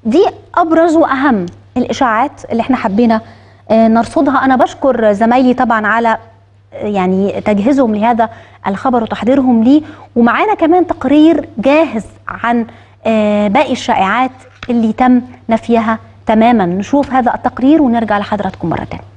دي ابرز واهم الاشاعات اللي احنا حبينا نرصدها. انا بشكر زمايلي طبعا على يعني تجهيزهم لهذا الخبر وتحضيرهم ليه، ومعانا كمان تقرير جاهز عن باقي الشائعات اللي تم نفيها تماما. نشوف هذا التقرير ونرجع لحضراتكم مرة تانية.